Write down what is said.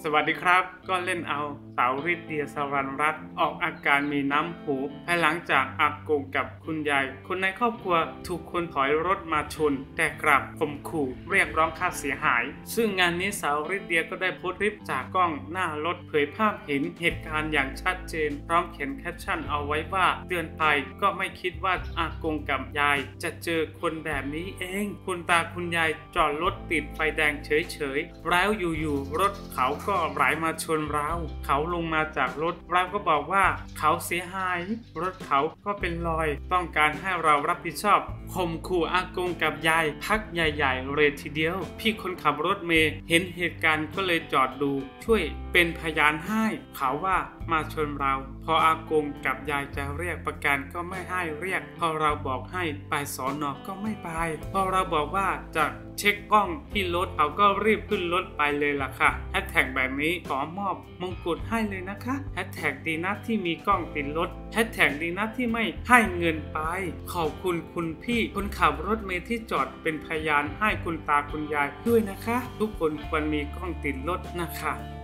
สวัสดีครับก็เล่นเอาสาวฤทธิ์เดียสรัญรัตน์ออกอาการมีน้ำหูภายหลังจากอากงกับคุณยายคนในครอบครัวถูกคนถอยรถมาชนแต่กลับข่มขู่เรียกร้องค่าเสียหายซึ่งงานนี้สาวฤทธิ์เดียก็ได้โพสต์คลิปจากกล้องหน้ารถเผยภาพเห็นเหตุการณ์อย่างชัดเจนพร้อมเขียนแคปชั่นเอาไว้ว่าเตือนภัยก็ไม่คิดว่าอากงกับยายจะเจอคนแบบนี้เองคุณตาคุณยายจอดรถติดไฟแดงเฉยๆแล้วอยู่ๆรถเขาก็ไหลมาชนเราเขาลงมาจากรถเราก็บอกว่าเขาเสียหายรถเขาก็เป็นรอยต้องการให้เรารับผิดชอบข่มขู่อากงกับยายพักใหญ่ๆเลยทีเดียวพี่คนขับรถเมล์เห็นเหตุการณ์ก็เลยจอดดูช่วยเป็นพยานให้เขาว่ามาชนเราพออากงกับยายจะเรียกประกันก็ไม่ให้เรียกพอเราบอกให้ไปสน.ก็ไม่ไปพอเราบอกว่าจะเช็คกล้องที่รถเขาก็รีบขึ้นรถไปเลยล่ะค่ะแฮชแท็กแบบนี้ขอมอบมงกุฎให้เลยนะคะแฮชแท็กดีนะที่มีกล้องติดรถแฮชแท็กดีนะที่ไม่ให้เงินไปขอบคุณคุณพี่คนขับรถเมล์ที่จอดเป็นพยานให้คุณตาคุณยายด้วยนะคะทุกคนควรมีกล้องติดรถนะคะ